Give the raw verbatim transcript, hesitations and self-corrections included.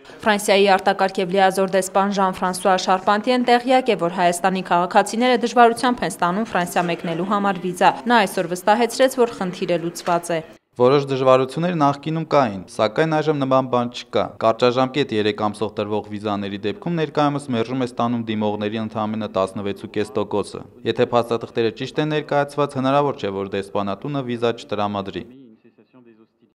Ֆրանսիայի արտակարգ և լիազոր դեսպան Ժան-Ֆրանսուଆ Շարպանտիեն տեղյակ է, որ Հայաստանի քաղաքացիները դժվարությամբ են ստանում Ֆրանսիա մեկնելու համար վիզա։ Նա այսօր վստահեցրեց, որ խնդիրը լուծված է։ Որոշ դժվարություններ նախկինում կային, սակայն այժմ նման բան չկա։ Կարճաժամկետ երեք ամսով տրվող վիզաների դեպքում ներկայումս մերժում է ստանում դիմողների ընդամենը տասնվեց փոխանակ տոկոսը։ Եթե փաստաթղթերը ճիշտ են ներկայացված, հնարավոր չէ, որ դեսպանատունը վիզա չտրամադրի։